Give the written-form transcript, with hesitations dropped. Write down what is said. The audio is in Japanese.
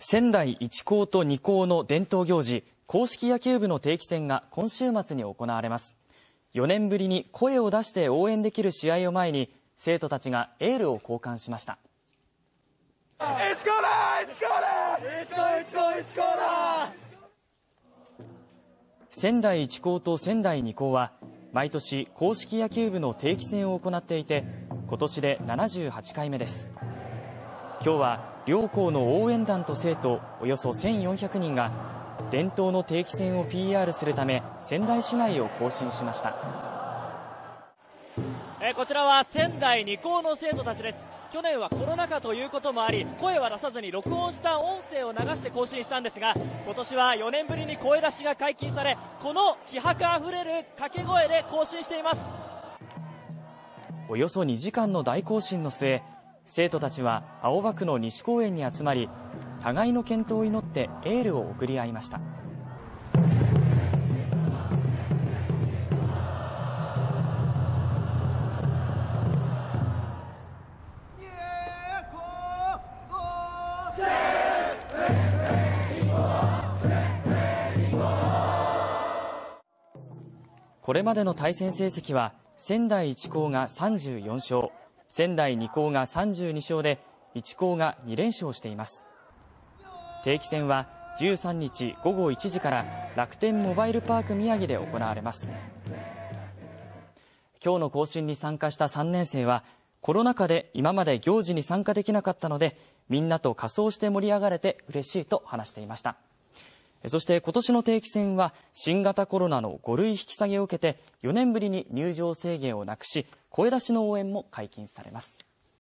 仙台一高と二高の伝統行事、硬式野球部の定期戦が今週末に行われます。4年ぶりに声を出して応援できる試合を前に、生徒たちがエールを交換しました。仙台一高と仙台二高は毎年硬式野球部の定期戦を行っていて、今年で78回目です。今日は両校の応援団と生徒およそ1400人が伝統の定期戦を PR するため仙台市内を行進しました。 こちらは仙台二高の生徒たちです。去年はコロナ禍ということもあり、声は出さずに録音した音声を流して行進したんですが、今年は4年ぶりに声出しが解禁され、この気迫あふれる掛け声で行進しています。 およそ2時間の大行進の末、生徒たちは青葉区の西公園に集まり、互いの健闘を祈ってエールを送り合いました。これまでの対戦成績は仙台一高が34勝、仙台二高が32勝で一高が2連勝しています。定期戦は13日午後1時から楽天モバイルパーク宮城で行われます。今日の行進に参加した3年生は、コロナ禍で今まで行事に参加できなかったので、みんなと仮装して盛り上がれて嬉しいと話していました。そして今年の定期戦は新型コロナの5類引き下げを受けて4年ぶりに入場制限をなくし、声出しの応援も解禁されます。